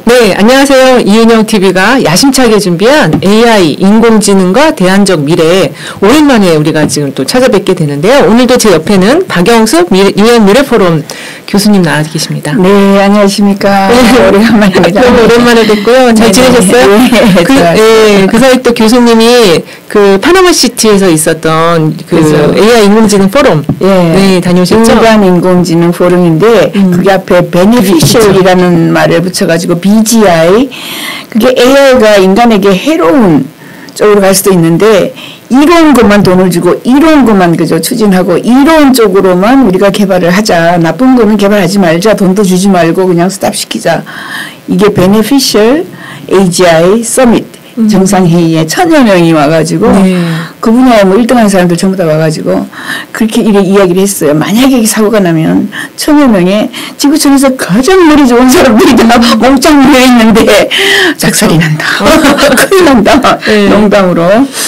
네, 안녕하세요. 이은영 TV가 야심차게 준비한 AI, 인공지능과 대안적 미래, 오랜만에 우리가 지금 또 찾아뵙게 되는데요. 오늘도 제 옆에는 박영숙 유엔 미래포럼 교수님 나와 계십니다. 네, 안녕하십니까. 네, 오랜만입니다. 너무 오랜만에 뵙고요. 잘 지내셨어요? 네, 그 사이 또 교수님이 그 파나마시티에서 있었던 그 그렇죠. AI 인공지능 포럼 네, 다녀오셨죠? 인간 인공지능 포럼인데 그게 앞에 beneficial이라는 말을 붙여가지고 BGI, 그게 AI가 인간에게 해로운 쪽으로 갈 수도 있는데 이로운 것만 돈을 주고 이로운 것만 그저 추진하고 이로운 쪽으로만 우리가 개발을 하자. 나쁜 거는 개발하지 말자. 돈도 주지 말고 그냥 스탑시키자. 이게 beneficial AGI Summit 정상회의에 1000여 명이 와가지고 그 분야에 뭐 1등한 사람들 전부 다 와가지고 그렇게 이야기를 했어요. 만약에 사고가 나면 1000여 명의 지구촌에서 가장 머리 좋은 사람들이 다 몽땅 모여있는데 작살이 난다. 큰일 난다. 네. 농담으로.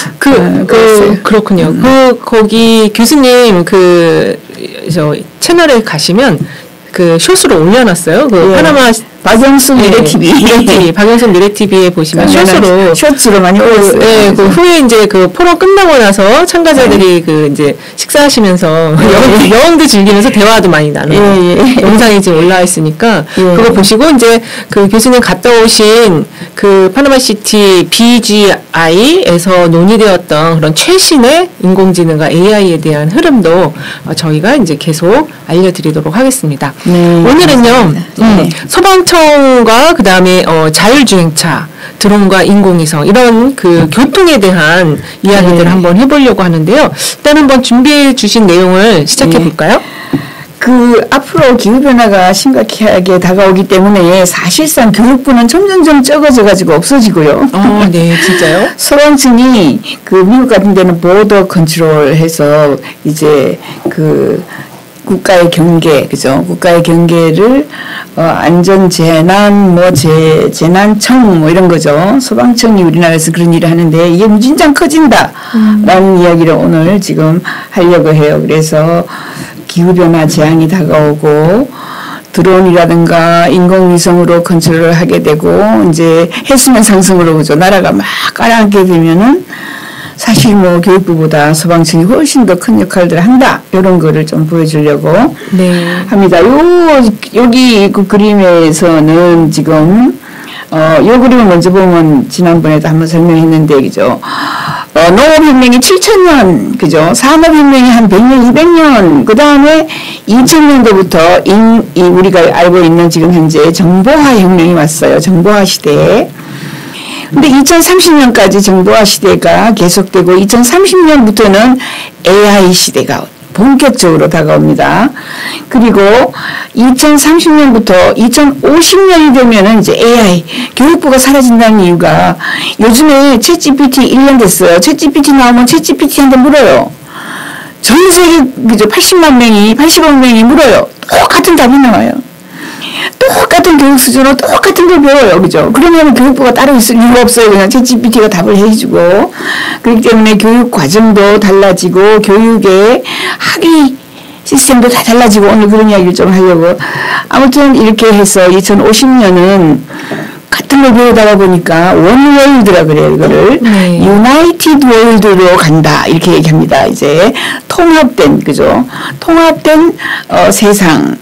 그렇군요. 거기 교수님 채널에 가시면 그 쇼스로 올려놨어요. 파나마 박영숙 미래TV. 박영숙 미래TV에 보시면 쇼츠로 많이 올렸어요. 네, 그 후에 이제 그 포럼 끝나고 나서 참가자들이 그 이제 식사하시면서 여행도 즐기면서 대화도 많이 나누는 영상이 지금 올라와 있으니까 그거 보시고 이제 그 교수님 갔다 오신 그 파나마시티 BGI에서 논의되었던 그런 최신의 인공지능과 AI에 대한 흐름도 저희가 이제 계속 알려드리도록 하겠습니다. 오늘은요, 소방청과 그 다음에 자율주행차, 드론과 인공위성 이런 그 교통에 대한 이야기들을 한번 해보려고 하는데요. 일단 한번 준비해 주신 내용을 시작해 볼까요? 앞으로 기후변화가 심각하게 다가오기 때문에 사실상 교육부는 점점점 적어져가지고 없어지고요. 네, 진짜요? 소방청이 미국 같은 데는 보더 컨트롤 해서 이제 국가의 경계, 그죠? 국가의 경계를, 안전재난, 재난청, 이런 거죠. 소방청이 우리나라에서 그런 일을 하는데, 이게 무진장 커진다. 라는 이야기를 오늘 지금 하려고 해요. 그래서, 기후변화 재앙이 다가오고, 드론이라든가 인공위성으로 컨트롤을 하게 되고, 이제 해수면 상승으로, 그죠? 나라가 막 가라앉게 되면은, 사실 교육부보다 소방청이 훨씬 더 큰 역할들을 한다. 이런 거를 좀 보여주려고 합니다. 여기 그 그림에서는 지금, 요 그림을 먼저 보면 지난번에도 한번 설명했는데, 그죠? 농업혁명이 7000년, 그죠? 산업혁명이 한 100년, 200년, 그 다음에 2000년도부터 우리가 알고 있는 지금 현재 정보화혁명이 왔어요. 정보화 시대에. 근데 2030년까지 정보화 시대가 계속되고 2030년부터는 AI 시대가 본격적으로 다가옵니다. 그리고 2030년부터 2050년이 되면은 이제 AI, 교육부가 사라진다는 이유가 요즘에 챗GPT 1년 됐어요. 챗GPT 나오면 챗GPT한테 물어요. 전 세계, 그죠? 80억 명이 물어요. 똑같은 답이 나와요. 똑같은 교육 수준으로 똑같은 걸 배워요. 그죠? 그러면 교육부가 따로 있을 이유가 없어요. 그냥 챗GPT가 답을 해주고. 그렇기 때문에 교육 과정도 달라지고, 교육의 학위 시스템도 다 달라지고, 오늘 그런 이야기를 좀 하려고. 아무튼 이렇게 해서 2050년은 같은 걸 배우다가 보니까 원월드라 그래요. 이거를 유나이티드 월드로 간다 이렇게 얘기합니다. 이제 통합된, 그죠? 통합된 세상.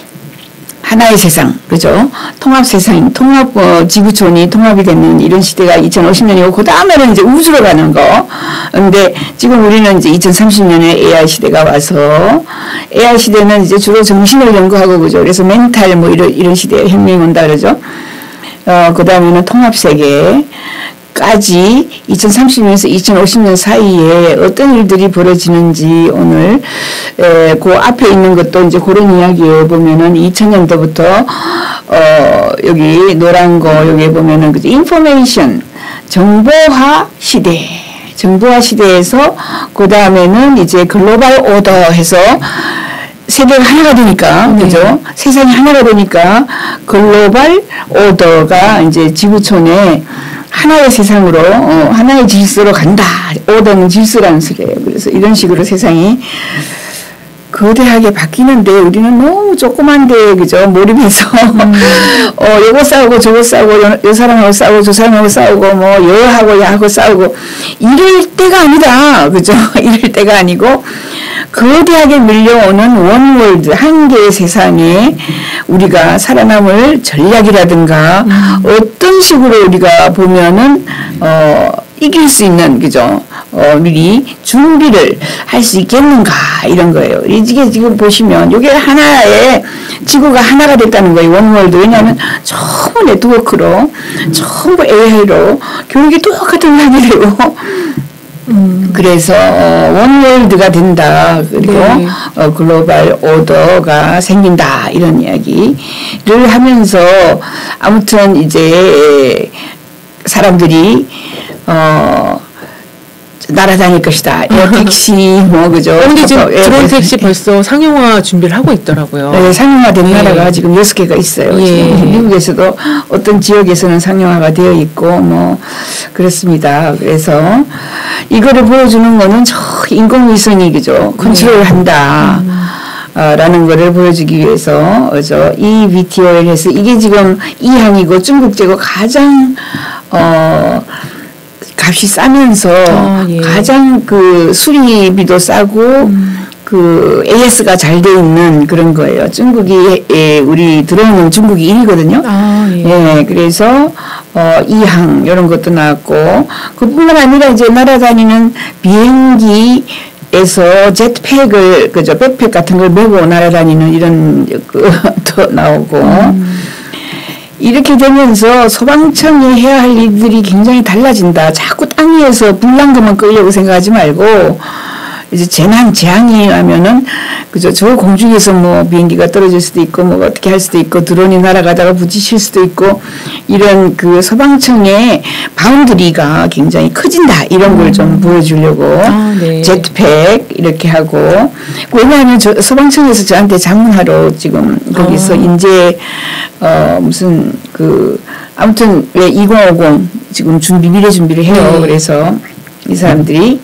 하나의 세상, 그죠? 통합 세상, 지구촌이 통합이 되는 이런 시대가 2050년이고, 그 다음에는 이제 우주로 가는 거. 근데 지금 우리는 이제 2030년에 AI 시대가 와서, AI 시대는 이제 주로 정신을 연구하고, 그죠? 그래서 멘탈, 이런 시대에 혁명이 온다 그러죠? 그 다음에는 통합 세계. 까지 2030년에서 2050년 사이에 어떤 일들이 벌어지는지 오늘 그 앞에 있는 것도 이제 그런 이야기에 보면은 2000년도부터 여기 노란 거 여기에 보면은 그죠? 인포메이션 정보화 시대. 정보화 시대에서 그 다음에는 이제 글로벌 오더 해서 세계가 하나가 되니까, 그죠? 세상이 하나가 되니까 글로벌 오더가 이제 지구촌에 하나의 세상으로 하나의 질서로 간다. 오더는 질서라는 소리예요. 그래서 이런 식으로 세상이 거대하게 바뀌는데 우리는 너무 조그만데 그죠 몰입해서 요거 싸우고 저거 싸우고 요 사람하고 싸우고 저 사람하고 싸우고 뭐 여하고 야하고 싸우고 이럴 때가 아니다 그죠 이럴 때가 아니고 거대하게 밀려오는 원월드 한 개의 세상에 우리가 살아남을 전략이라든가 어떤 식으로 우리가 보면은 이길 수 있는 그죠 미리 준비를 할 수 있겠는가 이런 거예요. 이게 지금 보시면 이게 하나의 지구가 하나가 됐다는 거예요. 원월드. 왜냐하면 전부 네트워크로 전부 AI로 교육이 똑같은 거 하게 되고 그래서 원월드가 된다. 그리고 네. 글로벌 오더가 생긴다. 이런 이야기를 하면서 아무튼 이제 사람들이 날아다닐 것이다. 택시 뭐 그죠. 그런데 지금 드론 택시 벌써 상용화 준비를 하고 있더라고요. 네, 상용화된 나라가 지금 6개가 있어요. 지금 미국에서도 어떤 지역에서는 상용화가 되어 있고 뭐 그렇습니다. 그래서 이거를 보여주는 거는 저 인공위성이 그죠 컨트롤한다. 라는 거를 보여주기 위해서 이 VTOL 해서 이게 지금 이항이고 중국제고 가장 값이 싸면서 가장 그 수리비도 싸고 그 AS가 잘 돼 있는 그런 거예요. 중국이 우리 들어오는 중국이 1위거든요. 예, 그래서 이항 이런 것도 나왔고 그뿐만 아니라 이제 날아다니는 비행기에서 제트팩을 그죠 백팩 같은 걸 메고 날아다니는 이런 것도 나오고. 이렇게 되면서 소방청이 해야 할 일들이 굉장히 달라진다. 자꾸 땅 위에서 불난 것만 끌려고 생각하지 말고 이제 재앙이 하면은 그죠 저 공중에서 뭐 비행기가 떨어질 수도 있고 뭐 어떻게 할 수도 있고 드론이 날아가다가 부딪힐 수도 있고 이런 그 소방청의 바운드리가 굉장히 커진다 이런 걸 좀 보여주려고 네. 제트팩 이렇게 하고 왜냐하면 소방청에서 저한테 자문하러 지금 거기서 이제 무슨 그 아무튼 왜 2050 지금 미래 준비를 해요. 그래서 이 사람들이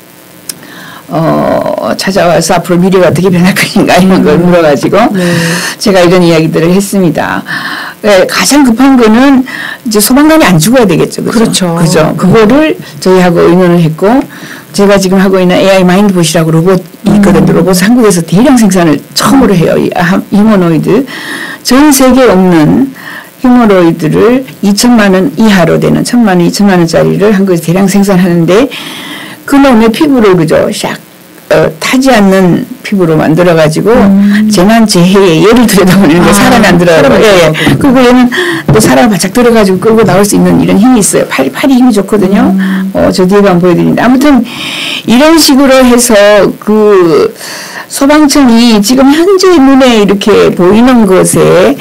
찾아와서 앞으로 미래가 어떻게 변할 것인가 이런 걸 물어가지고 제가 이런 이야기들을 했습니다. 가장 급한 거는 이제 소방관이 안 죽어야 되겠죠. 그렇죠. 그죠. 그거를 저희하고 의논을 했고 제가 지금 하고 있는 AI 마인드봇이라고 로봇이 있거든요. 로봇 한국에서 대량 생산을 처음으로 해요. 휴머노이드. 전 세계에 없는 휴머노이드를 2천만 원 이하로 되는 1,000만 원, 2천만 원짜리를 한국에서 대량 생산하는데 그놈의 피부를 그죠 샥 타지 않는 피부로 만들어가지고 재난재해에 예를 들여다보는데 사람이 안 들어가고 그리고 얘는 또 사람을 바짝 들어가지고 끌고 나올 수 있는 이런 힘이 있어요. 팔이 힘이 좋거든요. 저 뒤에 한번 보여드리는데 아무튼 이런 식으로 해서 그 소방청이 지금 현재 눈에 이렇게 보이는 것에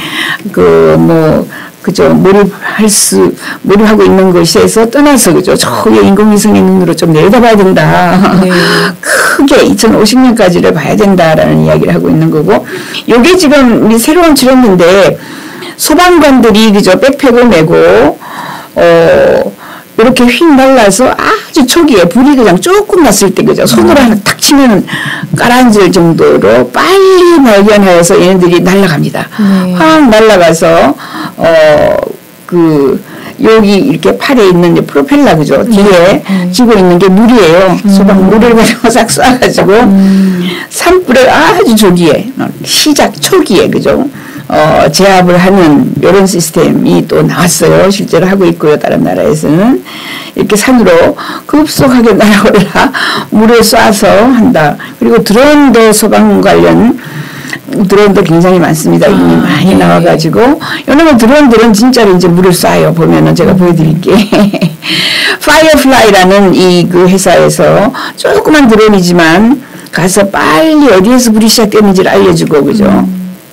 그죠 몰입하고 있는 것에서 떠나서 그죠 저의 인공위성의 눈으로 좀 내려다봐야 된다. 크게 2050년까지를 봐야 된다라는 이야기를 하고 있는 거고 요게 지금 우리 새로운 트렌드인데 소방관들이 그죠 백팩을 메고 이렇게 휙 날라서 아주 초기에 불이 그냥 조금 났을 때 그죠 손으로 하나 탁 치면 가라앉을 정도로 빨리 발견하여서 얘네들이 날아갑니다. 확 날아가서 여기 이렇게 팔에 있는 프로펠러 그죠 뒤에 쥐고 있는 게 물이에요. 소방 물을 가지고 싹 쏴가지고 산불을 아주 초기에 시작 초기에 그죠 제압을 하는 이런 시스템이 또 나왔어요. 실제로 하고 있고요. 다른 나라에서는 이렇게 산으로 급속하게 날아올라 물을 쏴서 한다. 그리고 드론도 소방 관련 드론도 굉장히 많습니다. 이미 많이 나와가지고 이런 드론들은 진짜로 이제 물을 쏴요. 보면은 제가 보여드릴게. 파이어플라이라는 이 그 회사에서 조그만 드론이지만 가서 빨리 어디에서 불이 시작되는지를 알려주고 그죠.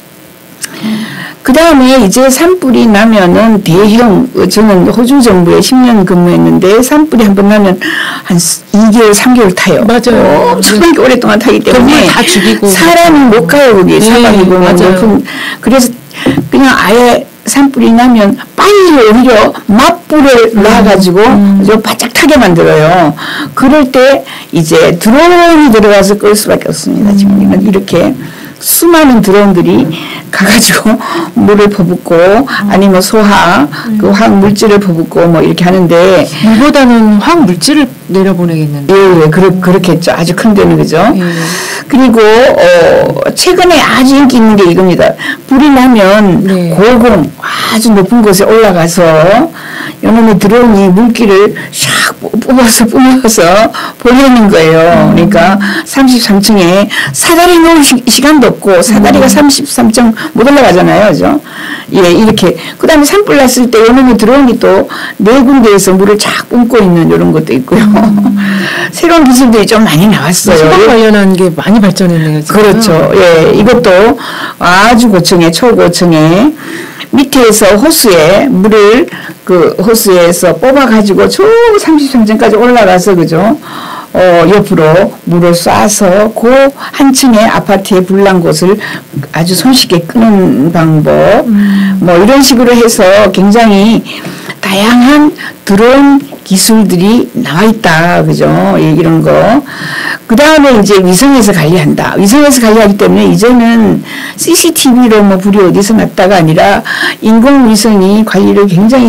그 다음에 이제 산불이 나면은 대형, 저는 호주 정부에 10년 근무했는데 산불이 한번 나면 한 2개월, 3개월 타요. 맞아요. 엄청나게 오랫동안 타기 때문에 다 죽이고. 사람이 못 가요, 거기. 사방이고. 그래서 그냥 아예 산불이 나면 빨리 오히려 맞불을 놔가지고 좀 바짝 타게 만들어요. 그럴 때 이제 드론이 들어가서 끌 수밖에 없습니다. 지금 이렇게 수많은 드론들이 가가지고 물을 퍼붓고 아니면 소화 그 화학 물질을 퍼붓고 뭐 이렇게 하는데 물보다는 화학 물질을 내려보내겠는데. 예, 그렇겠죠. 아주 큰 데는 그죠. 그리고 최근에 아주 인기 있는 게 이겁니다. 불이 나면 네. 고공 아주 높은 곳에 올라가서 이놈의 드론이 물기를 샥 뿜어서 보내는 거예요. 그러니까 33층에 사다리 놓을 시간도 없고 사다리가 33층 못 올라가잖아요. 그죠? 예, 이렇게. 그 다음에 산불 났을 때 이놈의 드론이 또 네 군데에서 물을 쫙 뿜고 있는 이런 것도 있고요. 새로운 기술들이 좀 많이 나왔어요. 소방 관련한 게 많이 발전했네요. 지금. 그렇죠. 예, 이것도 아주 고층에 초고층에 밑에서 호수에 물을 그 호수에서 뽑아가지고 저 33층까지 올라가서 그죠. 옆으로 물을 쏴서 그 한 층의 아파트에 불난 곳을 아주 손쉽게 끄는 방법 뭐 이런 식으로 해서 굉장히 다양한 드론 기술들이 나와 있다. 그죠? 예, 이런 거. 그 다음에 이제 위성에서 관리한다. 위성에서 관리하기 때문에 이제는 CCTV로 뭐 불이 어디서 났다가 아니라 인공위성이 관리를 굉장히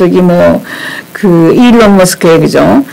그 일론 머스크의 그죠?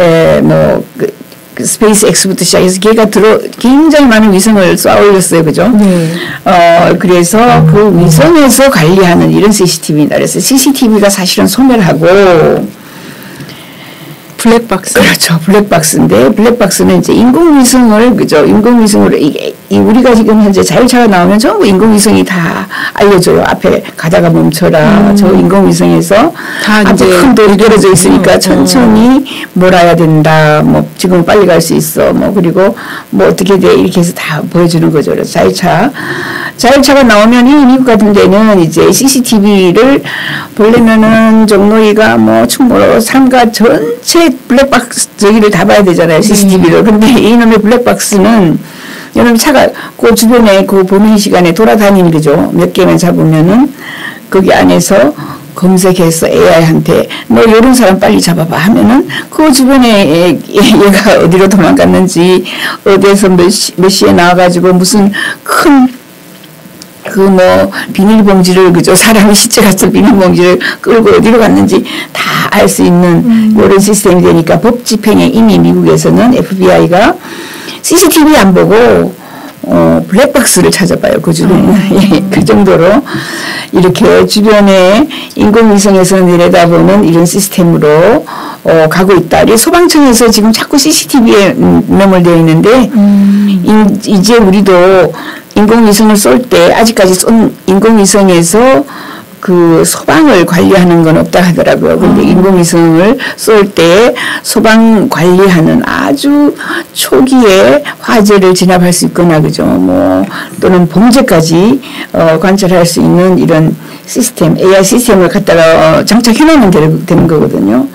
그 스페이스 X부터 시작해서 걔가 굉장히 많은 위성을 쏘아 올렸어요. 그죠? 네. 그래서 그 위성에서 관리하는 이런 CCTV다. 그래서 CCTV가 사실은 소멸하고 블랙박스? 그렇죠. 블랙박스인데, 블랙박스는 이제 인공위성을, 그죠. 인공위성으로, 우리가 지금 현재 자율차가 나오면 전부 인공위성이 다 알려줘요. 앞에 가다가 멈춰라. 저 인공위성에서 다 앞에 큰 돌이 떨어져 있으니까 천천히 몰아야 된다. 뭐, 지금 빨리 갈 수 있어. 뭐, 그리고 뭐, 어떻게 돼. 이렇게 해서 다 보여주는 거죠. 그래서 자율차가 나오면 이 미국 같은 데는 이제 CCTV를 보려면은 종로이가 뭐, 충무로 상가 전체 블랙박스 저기를 다 봐야 되잖아요. CCTV로. 근데 이놈의 블랙박스는 여러분 차가 그 주변에 그 범행 시간에 돌아다니는 거죠. 몇 개만 잡으면은 거기 안에서 검색해서 AI한테 너 이런 사람 빨리 잡아봐 하면은 그 주변에 얘가 어디로 도망갔는지 어디에서 몇 시에 나와가지고 무슨 큰 비닐봉지를, 그죠? 사람이 시체 같은 비닐봉지를 끌고 어디로 갔는지 다 알 수 있는 이런 시스템이 되니까 법 집행에 이미 미국에서는 FBI가 CCTV 안 보고, 블랙박스를 찾아봐요. 그 주변에. 그 정도로 이렇게 주변에 인공위성에서 내려다보는 이런 시스템으로, 가고 있다. 이 소방청에서 지금 자꾸 CCTV에 매몰되어 있는데, 이제 우리도 인공위성을 쏠 때 아직까지 쏜 인공위성에서 그 소방을 관리하는 건 없다 하더라고요. 근데 인공위성을 쏠 때 소방 관리하는 아주 초기에 화재를 진압할 수 있거나 그죠. 뭐 또는 범죄까지 관찰할 수 있는 이런 시스템, AI 시스템을 갖다가 장착해 놓으면 되는 거거든요.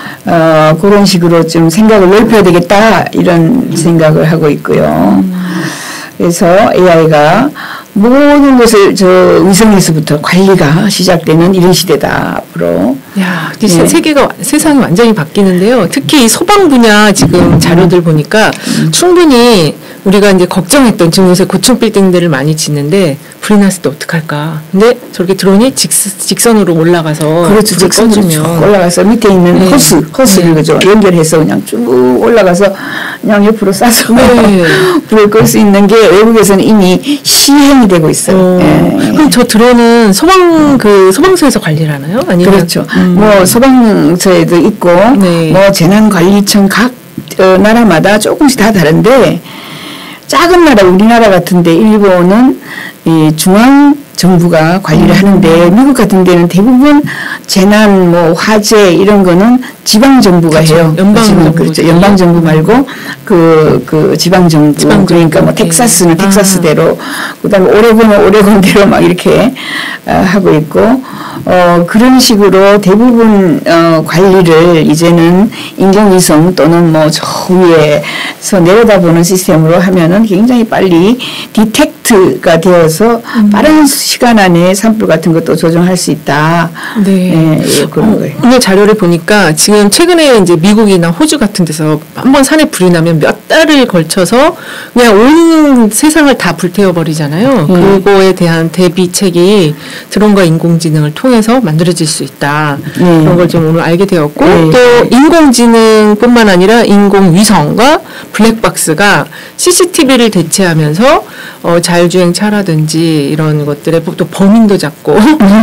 그런 식으로 좀 생각을 넓혀야 되겠다 이런 생각을 하고 있고요. 그래서 AI가 모든 것을 저 위성에서부터 관리가 시작되는 이런 시대다 앞으로. 야, 세상이 완전히 바뀌는데요. 특히 소방 분야 지금 자료들 보니까 충분히 우리가 이제 걱정했던 지금 요새 고층 빌딩들을 많이 짓는데 불이 났을 때 어떡할까. 근데 저렇게 드론이 직선으로 올라가서 그렇죠. 직선으로 올라가서 밑에 있는 호스를 그죠. 연결해서 그냥 쭉 올라가서 그냥 옆으로 쏴서 불을 끌 수 있는 게 외국에서는 이미 시행이 되고 있어요. 그럼 저 드론은 소방서에서 관리를 하나요? 아니면 그렇죠. 뭐 소방서에도 있고 뭐 재난관리청 각 나라마다 조금씩 다 다른데 작은 나라 우리나라 같은데 일본은 이 중앙 정부가 관리를 하는데 미국 같은 데는 대부분 재난 뭐 화재 이런 거는 지방 정부가 해요. 연방 정부 그렇죠. 연방 정부 말고 그 지방 정부 그러니까 뭐 텍사스는 텍사스대로 그다음에 오레곤은 오레곤대로 막 이렇게 하고 있고 그런 식으로 대부분 관리를 이제는 인공위성 또는 뭐 저 위에서 내려다보는 시스템으로 하면은 굉장히 빨리 디텍트 액트가 되어서 빠른 시간 안에 산불 같은 것도 조정할 수 있다. 네. 예, 그런 거예요. 오늘 자료를 보니까 지금 최근에 이제 미국이나 호주 같은 데서 한번 산에 불이 나면 몇 달을 걸쳐서 그냥 온 세상을 다 불태워버리잖아요. 그거에 대한 대비책이 드론과 인공지능을 통해서 만들어질 수 있다. 그런 걸 좀 오늘 알게 되었고 또 인공지능뿐만 아니라 인공위성과 블랙박스가 CCTV를 대체하면서 자율주행차라든지 이런 것들에 또 범인도 잡고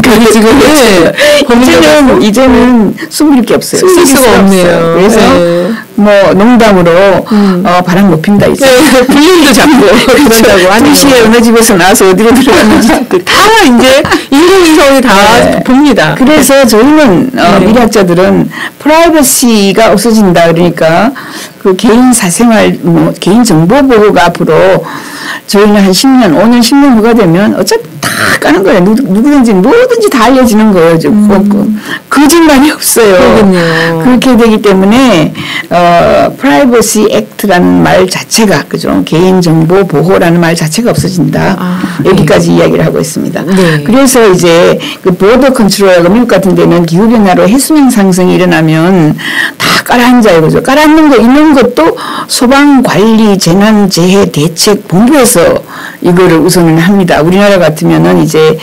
지금 이제는 숨길 게 없어요. 숨길 수가 없네요. 그래서 뭐 농담으로 바람 못 핀다 이제 불륜도 잡고 그런다고 하는 2시에 어느 집에서 나와서 어디로 들어갔는지 다 이제 인공위성이 다 봅니다. 그래서 저희는 미래학자들은 프라이버시가 없어진다 그러니까 그 개인 사생활 뭐 개인 정보 보호가 앞으로 저희는 한 10년 5년 10년 후가 되면 어차피 다 까는 거예요. 누구든지 뭐든지 다 알려지는 거예요. 거짓말이 없어요. 그렇군요. 그렇게 되기 때문에 프라이버시 액트라는 말 자체가 그죠 개인정보 보호라는 말 자체가 없어진다. 여기까지 이야기를 하고 있습니다. 네. 그래서 이제 그 보더 컨트롤하고 미국 같은 데는 기후변화로 해수면 상승이 일어나면 다 깔아앉아요. 그죠? 깔아앉는 거 있는 것도 소방관리 재난재해 대책본부에서 이거를 우선은 합니다. 우리나라 같으면은 이제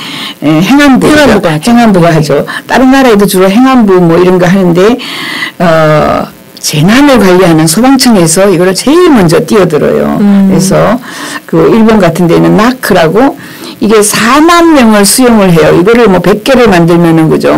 행안부가 하죠. 다른 나라에도 주로 행안부 뭐 이런 거 하는데 재난을 관리하는 소방청에서 이거를 제일 먼저 뛰어들어요. 그래서 그 일본 같은 데는 나크라고 이게 4만 명을 수용을 해요. 이거를 뭐 100개를 만들면은 그죠.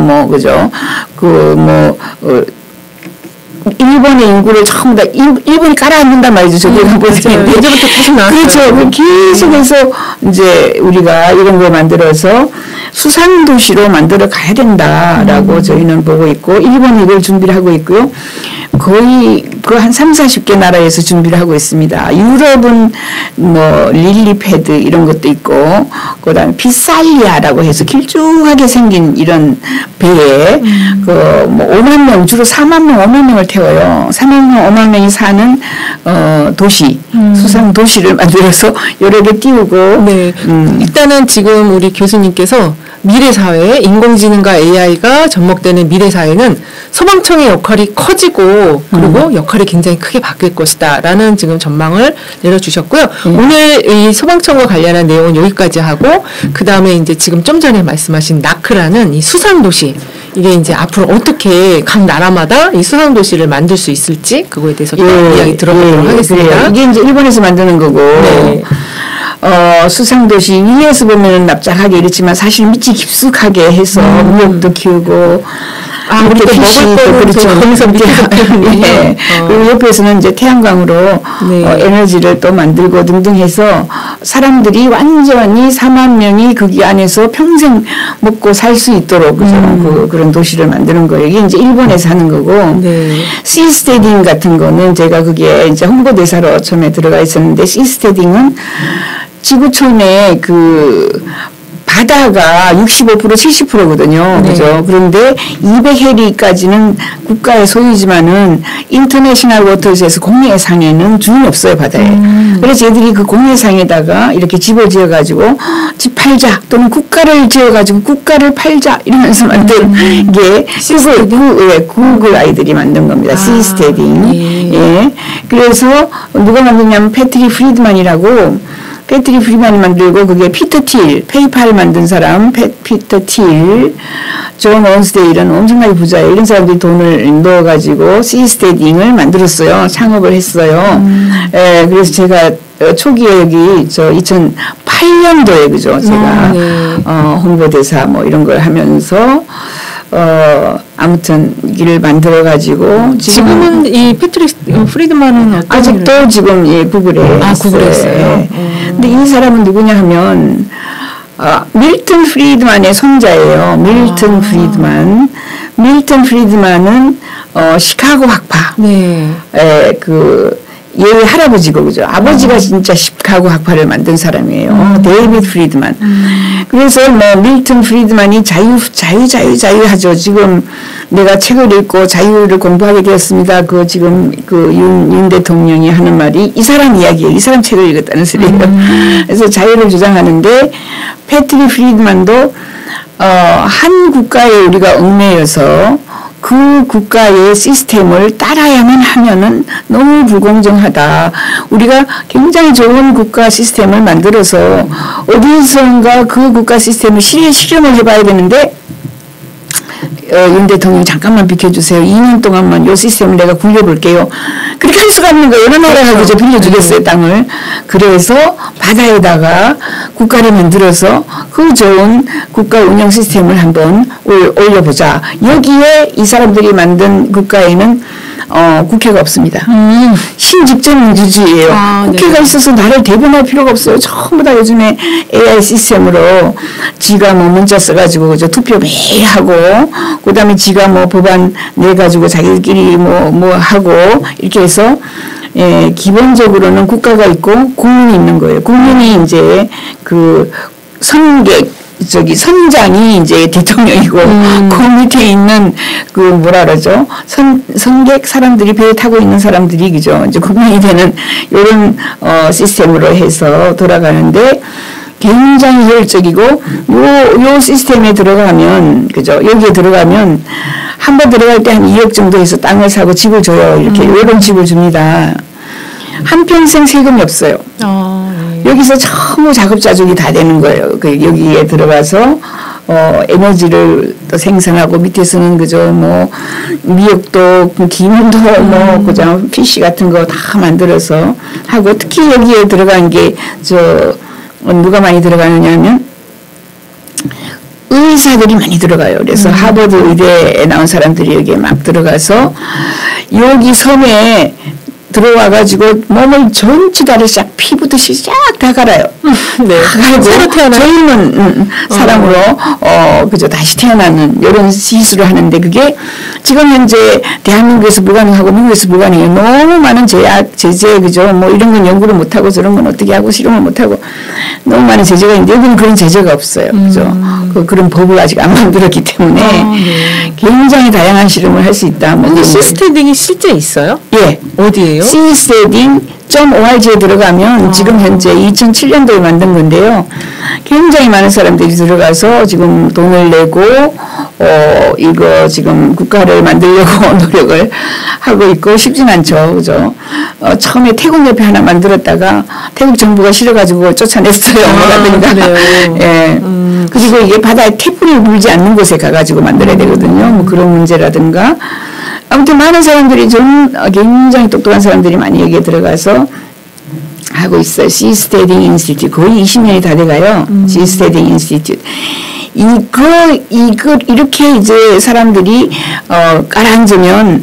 일본의 인구를 전부 다 일본이 깔아앉는단 말이죠. 저기 보세요. 예전부터 계속 나왔어요. 그렇죠. 계속해서 이제 우리가 이런 걸 만들어서 수상 도시로 만들어 가야 된다라고 저희는 보고 있고 일본이 이걸 준비를 하고 있고요. 거의 그 한 3, 40개 나라에서 준비를 하고 있습니다. 유럽은 뭐 릴리패드 이런 것도 있고 그다음에 비살리아라고 해서 길쭉하게 생긴 이런 배에 그 뭐 5만 명 주로 4만 명, 5만 명을 태워요. 4만 명, 5만 명이 사는 도시 수상 도시를 만들어서 여러 개 띄우고 네. 일단은 지금 우리 교수님께서 미래 사회에 인공지능과 AI가 접목되는 미래 사회는 소방청의 역할이 커지고 그리고 역할이 굉장히 크게 바뀔 것이다라는 지금 전망을 내려주셨고요. 오늘 이 소방청과 관련한 내용은 여기까지 하고 그 다음에 이제 지금 좀 전에 말씀하신 나크라는 이 수상 도시 이게 이제 앞으로 어떻게 각 나라마다 이 수상 도시를 만들 수 있을지 그거에 대해서 이야기 들어보도록 하겠습니다. 이게 이제 일본에서 만드는 거고. 네. 수상도시 위에서 보면 납작하게 이렇지만 사실 밑이 깊숙하게 해서 무역도 키우고 우리 또 먹을 거는 그렇죠. 거기서 밑에 네. 그리고 옆에서는 이제 태양광으로 에너지를 또 만들고 등등 해서 사람들이 완전히 4만 명이 거기 안에서 평생 먹고 살 수 있도록 그런 도시를 만드는 거예요. 이게 이제 일본에서 하는 거고 시스테딩 같은 거는 제가 그게 이제 홍보대사로 처음에 들어가 있었는데 시스테딩은 지구촌에 그 바다가 65% 70%거든요. 그죠? 그런데 200해리까지는 국가의 소유지만은 인터내셔널 워터즈에서 공해상에는 주인이 없어요, 바다에. 그래서 얘들이 그 공해상에다가 이렇게 집을 지어가지고 집 팔자 또는 국가를 지어가지고 국가를 팔자 이러면서 만든 게 구글 아이들이 만든 겁니다. 시스테딩. 예. 그래서 누가 만드냐면 패트리 프리드만이라고 패트리 프리만이 만들고 그게 피터 틸, 페이팔 만든 사람 피터 틸, 존 원스데이 이런 엄청나게 부자예요. 이런 사람들이 돈을 넣어가지고 시스테딩을 만들었어요. 창업을 했어요. 그래서 제가 초기에 여기 저 2008년도에 그죠? 제가 홍보대사 뭐 이런 걸 하면서 아무튼 이를 만들어가지고 지금은 이 패트릭 프리드만은 어떤 아직도 지금 구글에 구글에 근데 이 사람은 누구냐 하면 밀턴 프리드만의 손자예요. 밀턴 프리드만. 밀턴 프리드만은 시카고 학파. 그 얘 할아버지고, 그죠? 아버지가 진짜 시카고 학파를 만든 사람이에요. 데이비드 프리드만. 그래서 뭐, 밀턴 프리드만이 자유 하죠. 지금 내가 책을 읽고 자유를 공부하게 되었습니다. 지금 윤 대통령이 하는 말이 이 사람 이야기예요. 이 사람 책을 읽었다는 소리예요. 그래서 자유를 주장하는데, 패트리 프리드만도, 한 국가에 우리가 얽매여서 그 국가의 시스템을 따라야만 하면은 너무 불공정하다. 우리가 굉장히 좋은 국가 시스템을 만들어서 어디선가 그 국가 시스템을 실험을 해봐야 되는데 윤 대통령 잠깐만 비켜주세요. 2년 동안만 요 시스템을 내가 굴려볼게요. 그렇게 할 수가 없는 거예요. 어느 나라가 그저 빌려주겠어요, 땅을. 그래서 바다에다가 국가를 만들어서 그 좋은 국가 운영 시스템을 한번 올려보자. 여기에 이 사람들이 만든 국가에는 국회가 없습니다. 신집권 민주주의예요. 국회가 네. 있어서 나를 대변할 필요가 없어요. 전부 다 요즘에 AI 시스템으로 지가 뭐 문자 써가지고 투표 매일 하고 그다음에 지가 뭐 법안 내가지고 자기들끼리 뭐 하고 이렇게 해서 예, 기본적으로는 국가가 있고 국민이 있는 거예요. 국민이 이제 선장이 이제 대통령이고, 그 밑에 있는, 뭐라 그러죠? 선객 사람들이 배에 타고 있는 사람들이, 그죠? 이제 국민이 되는, 요런, 시스템으로 해서 돌아가는데, 굉장히 효율적이고, 요 시스템에 들어가면, 그죠? 여기에 들어가면, 한 번 들어갈 때 한 2억 정도 해서 땅을 사고 집을 줘요. 이렇게, 요런 집을 줍니다. 한평생 세금이 없어요. 여기서 전부 자급자족이 다 되는 거예요. 여기에 들어가서, 에너지를 또 생산하고 밑에서는 그죠, 뭐, 미역도, 김도 뭐, 그죠, 피쉬 같은 거 다 만들어서 하고, 특히 여기에 들어간 게, 누가 많이 들어가느냐 하면, 의사들이 많이 들어가요. 그래서 하버드 의대에 나온 사람들이 여기에 막 들어가서, 여기 섬에 들어와가지고 몸을 전체 다를 싹 피부듯이 싹 다 갈아요. 네. 새로 태어난 젊은 사람으로 그저 다시 태어나는 이런 시술을 하는데 그게 지금 현재 대한민국에서 불가능하고 미국에서 불가능해요. 너무 많은 제재 그죠. 뭐 이런 건 연구를 못 하고 저런 건 어떻게 하고 실험을 못 하고 너무 많은 제재가 있는데 여기는 그런 제재가 없어요. 그죠. 그런 법을 아직 안 만들었기 때문에 네. 굉장히 다양한 실험을 할 수 있다. 근데 시스테딩이 실제 있어요? 예. 어디예요? 시스테딩.org에 들어가면 지금 현재 2007년도에 만든 건데요. 굉장히 많은 사람들이 들어가서 지금 돈을 내고 이거 지금 국가를 만들려고 노력을 하고 있고 쉽진 않죠. 그죠? 처음에 태국 옆에 하나 만들었다가 태국 정부가 싫어가지고 쫓아냈어요. 뭐라든가. 예. 그리고 이게 바다에 태풍이 불지 않는 곳에 가가지고 만들어야 되거든요. 뭐 그런 문제라든가. 아무튼 많은 사람들이 굉장히 똑똑한 사람들이 많이 여기에 들어가서 하고 있어요. 시스테딩 인스티튜트 거의 20년이 다 돼가요. 시스테딩 인스티튜트 이렇게 이제 사람들이 깔아앉으면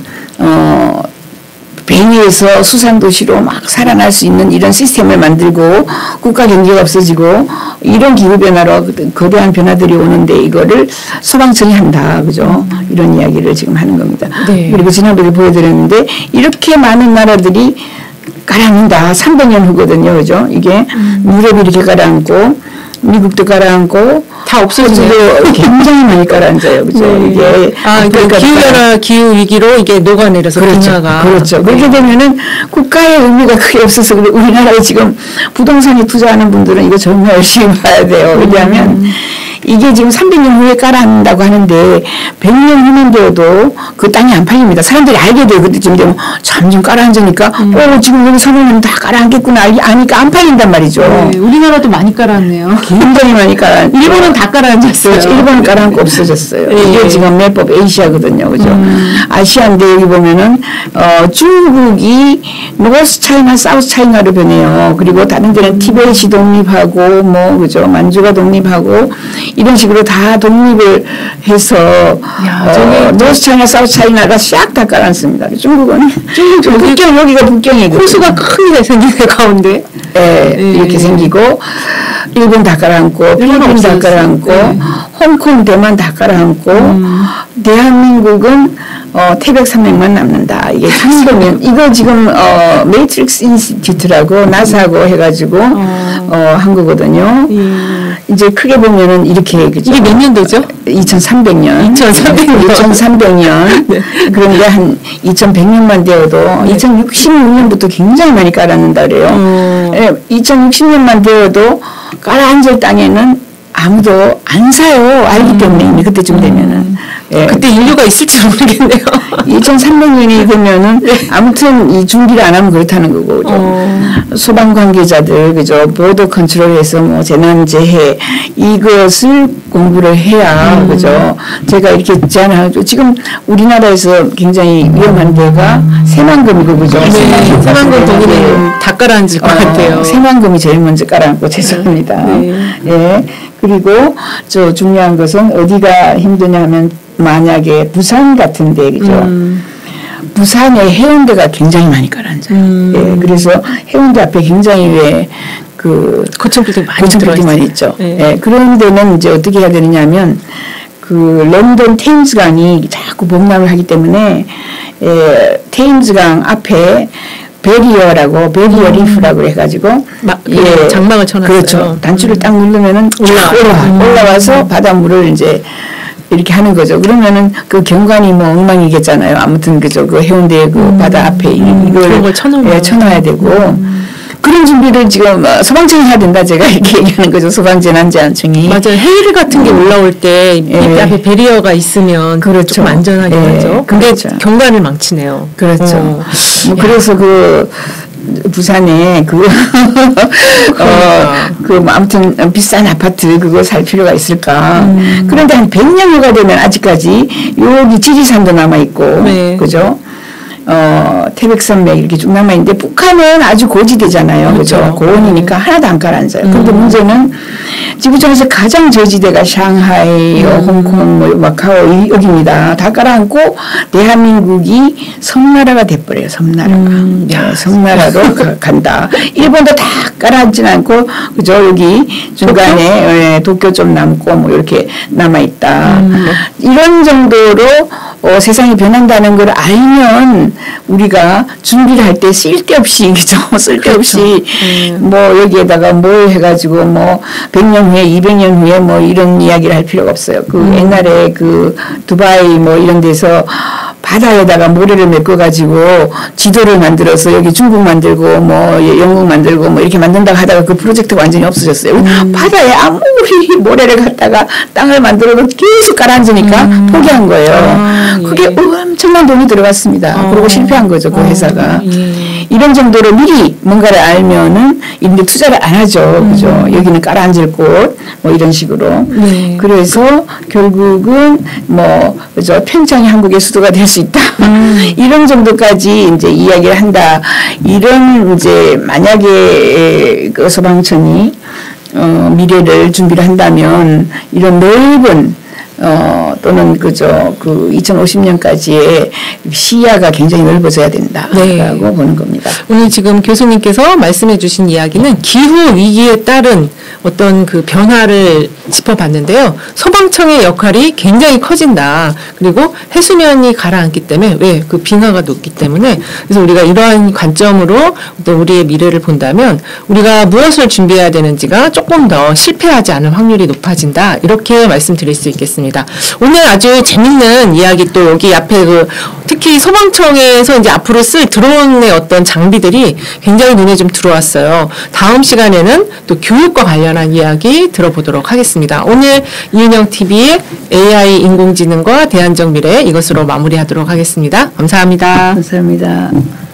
배 위에서 수산도시로 막 살아날 수 있는 이런 시스템을 만들고 국가 경제가 없어지고 이런 기후변화로 거대한 변화들이 오는데 이거를 소방청이 한다. 그죠? 이런 이야기를 지금 하는 겁니다. 네. 그리고 지난번에 보여드렸는데 이렇게 많은 나라들이 가라앉는다. 300년 후거든요. 그죠? 이게 유럽이 이렇게 가라앉고 미국도 가라앉고 다 없어지네요. 굉장히 많이 가라앉아요. 그죠? 네. 이게 그러니까 기후변화, 기후위기로 이게 녹아내려서 빈화가. 그렇죠. 그렇게 되면은 국가의 의미가 크게 없어서 그래. 우리나라에 지금 부동산에 투자하는 분들은 이거 정말 열심히 봐야 돼요. 왜냐하면 이게 지금 300년 후에 가라앉는다고 하는데 100년 후면 되어도 그 땅이 안 팔립니다. 사람들이 알게 돼요. 그때쯤 되면 점점 가라앉으니까 지금 여기 서면은 다 가라앉겠구나 아니까 안 팔린단 말이죠. 네, 우리나라도 많이 가라앉네요. 굉장히 많이 가라앉고 일본은 다 가라앉았어요. 그렇죠. 일본은 가라앉고 없어졌어요. 네. 이게 지금 맵법 아시아거든요. 그죠? 아시아인데 여기 보면은 중국이 노스 차이나 사우스 차이나로 변해요. 그리고 다른 데는 티베트이 독립하고 뭐 그죠? 만주가 독립하고 이런 식으로 다 독립을 해서 노스 차이나 사우스 차이나가 싹 다 가라앉습니다. 중국은 북경 여기가 북경이고 호수가 크게 생기네 가운데. 네, 이렇게 생기고 일본 다 가라앉고 필리핀 다 가라앉고 홍콩 대만 다 가라앉고 대한민국은 태백 산맥만 남는다. 이게 300년. 이거 지금 매트릭스 인스티튜트라고 나사하고 해가지고 한 거거든요. 이제 크게 보면은 이렇게 그죠? 이게 몇 년도죠? 2300년. 2300년. 네. 그런데 한 2100년만 되어도 2066년부터 굉장히 많이 깔았는다 그래요. 2060년만 되어도 깔아앉을 땅에는 아무도 안 사요. 알기 때문에 이미 그때쯤 되면은. 예. 그때 인류가 있을지 모르겠네요. 2300년이 되면은 아무튼 이 준비를 안 하면 그렇다는 거고 소방 관계자들 그죠 보더 컨트롤해서 뭐 재난재해 이것을 공부를 해야 그죠 제가 이렇게 제안하죠. 지금 우리나라에서 굉장히 위험한 데가 새만금이고 그죠. 네, 새만금 거기는 다 깔아앉을 것 같아요. 새만금이 제일 먼저 깔아앉고 죄송합니다. 네. 예. 그리고 저 중요한 것은 어디가 힘드냐 하면 만약에 부산 같은 데 그죠. 부산에 해운대가 굉장히 많이 깔아앉아요. 예, 그래서 해운대 앞에 굉장히 왜 그 고층 빌딩 많이 있죠. 네. 예, 그런 데는 이제 어떻게 해야 되느냐면 그 런던 테임스강이 자꾸 범람을 하기 때문에 테임스강 앞에 베리어 리프라고 해가지고 예, 장막을 쳐놨어요. 그렇죠. 단추를 딱 누르면은 올라와서 바닷물을 이제 이렇게 하는 거죠. 그러면은 그 경관이 뭐 엉망이겠잖아요. 아무튼 그죠. 그 해운대 그 바다 앞에 이걸 쳐놔야 되고 그런 준비를 지금 소방청이 해야 된다. 제가 이렇게 얘기하는 거죠. 소방재난제한청이. 맞아요. 헤일 같은 게 올라올 때 앞에 베리어가 있으면 그렇죠. 좀 안전하게 하죠. 근데 그렇죠. 경관을 망치네요. 그렇죠. 뭐 그래서 그 부산에 아무튼 비싼 아파트 그거 살 필요가 있을까. 그런데 한 100년 후가 되면 아직까지 여기 지리산도 남아있고, 네. 그죠? 태백산맥 이렇게 쭉 남아있는데 북한은 아주 고지대잖아요. 그죠? 고온이니까 하나도 안 깔아앉아요. 근데 문제는 지구촌에서 가장 저지대가 샹하이, 홍콩, 뭐 마카오 여기입니다. 다 깔아앉고 대한민국이 섬나라가 돼버려요. 섬나라가. 섬나라로 간다. 일본도 다 깔아앉진 않고 그죠? 여기 중간에 도쿄 좀 남고 뭐 이렇게 남아있다. 이런 정도로 세상이 변한다는 걸 알면 우리가 준비를 할 때 쓸데없이 그죠? 쓸데없이 그렇죠. 뭐 여기에다가 뭘 해가지고 뭐 100년 후에 200년 후에 뭐 이런 이야기를 할 필요가 없어요. 그 옛날에 그 두바이 뭐 이런 데서 바다에다가 모래를 메꿔가지고 지도를 만들어서 여기 중국 만들고 뭐 영국 만들고 뭐 이렇게 만든다고 하다가 그 프로젝트가 완전히 없어졌어요. 바다에 아무리 모래를 갖다가 땅을 만들어도 계속 가라앉으니까 포기한 거예요. 그게 엄청난 돈이 들어갔습니다. 그리고 실패한 거죠. 그 회사가. 이런 정도로 미리 뭔가를 알면은 이런데 투자를 안 하죠. 그죠? 여기는 깔아앉을 곳 뭐 이런 식으로. 네. 그래서 결국은 뭐 그죠? 평창이 한국의 수도가 될 수 있다. 이런 정도까지 이제 이야기를 한다. 이런 이제 만약에 그 소방청이 미래를 준비를 한다면 이런 넓은 또는 그저 그 2050년까지의 시야가 굉장히 넓어져야 된다라고 네. 보는 겁니다. 오늘 지금 교수님께서 말씀해 주신 이야기는 기후 위기에 따른 어떤 그 변화를 짚어봤는데요. 소방청의 역할이 굉장히 커진다. 그리고 해수면이 가라앉기 때문에 왜 그 빙하가 녹기 때문에 그래서 우리가 이러한 관점으로 어떤 우리의 미래를 본다면 우리가 무엇을 준비해야 되는지가 조금 더 실패하지 않을 확률이 높아진다. 이렇게 말씀드릴 수 있겠습니다. 오늘 아주 재밌는 이야기 또 여기 앞에 그 특히 소방청에서 이제 앞으로 쓸 드론의 어떤 장비들이 굉장히 눈에 좀 들어왔어요. 다음 시간에는 또 교육과 관련한 이야기 들어보도록 하겠습니다. 오늘 이은영 TV의 AI 인공지능과 대안적 미래 이것으로 마무리하도록 하겠습니다. 감사합니다. 감사합니다.